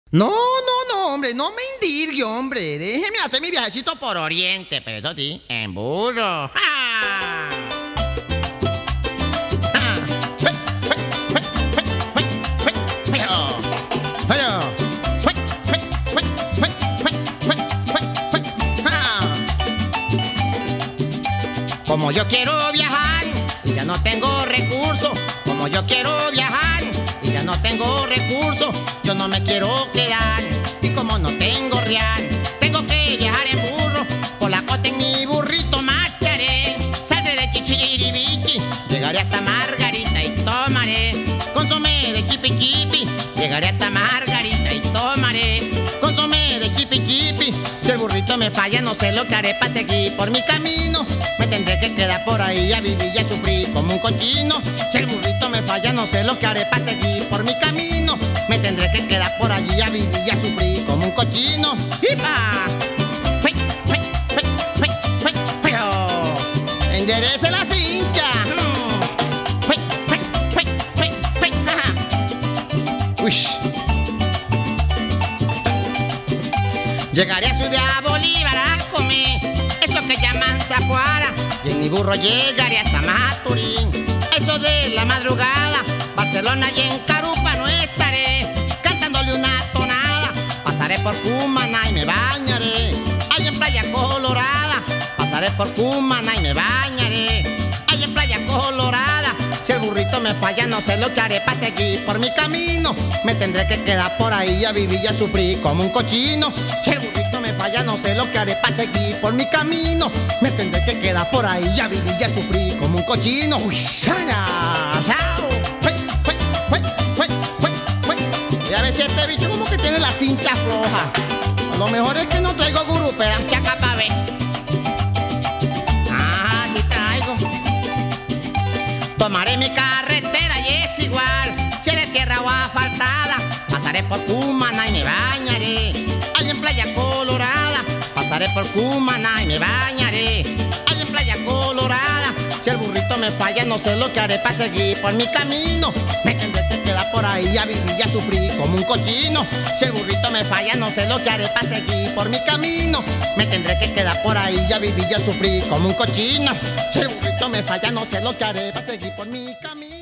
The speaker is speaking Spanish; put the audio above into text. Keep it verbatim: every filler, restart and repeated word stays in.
No, no, no, hombre, no me indirgue, hombre. Déjeme hacer mi viajecito por Oriente, pero eso sí, en burro. ¡Ja! Como yo quiero viajar y ya no tengo recursos, como yo quiero viajar y ya no tengo recursos, yo no me quiero quedar. Y como no tengo real, tengo que viajar en burro, por la costa en mi burrito marcharé. Saldré de Chichiribichi, llegaré hasta Margarita y tomaré consomé de chipi chipi, llegaré hasta Margarita y tomaré consomé de chipi chipi. Si el burrito me falla, no sé lo que haré para seguir por mi camino. Me tendré que quedar por ahí a vivir y a sufrir como un cochino. Si el burrito me falla, no sé lo que haré para seguir por mi camino. Me tendré que quedar por allí a vivir y a sufrir como un cochino. ¡Hipa! ¡Enderece la cincha! Uy. Llegaré a Ciudad Bolívar a comer eso que llaman zapuara, y en mi burro llegaré hasta Maturín. Eso de la madrugada, Barcelona y en Carupa no estaré cantándole una tonada. Pasaré por Cumaná y me bañaré ahí en Playa Colorada. Pasaré por Cumaná y me bañaré ahí en Playa Colorada. Si el burrito me falla, no sé lo que haré para seguir por mi camino. Me tendré que quedar por ahí a vivir y a sufrir como un cochino. Si el burrito me falla, no sé lo que haré para seguir por mi camino. Me tendré que quedar por ahí a vivir y a sufrir como un cochino. Uy, ¡chana! ¡Chao! Y a ver si este bicho como que tiene la cincha floja. A lo mejor es que no traigo gurupera. Chaca pa' ver. Ah, sí traigo. Tomaré mi carretera y es igual si es de tierra o asfaltada. Pasaré por Cumaná y me bañaré ahí en Playa Colorada. Pasaré por Cumaná y me bañaré ahí en Playa Colorada. Si el burrito me falla, no sé lo que haré para seguir por mi camino. Me tendré que quedar por ahí a vivir y a sufrir como un cochino. Si el burrito me falla, no sé lo que haré para seguir por mi camino. Me tendré que quedar por ahí a vivir y a sufrir como un cochino. Si el burrito me falla, no sé lo que haré para seguir por mi camino.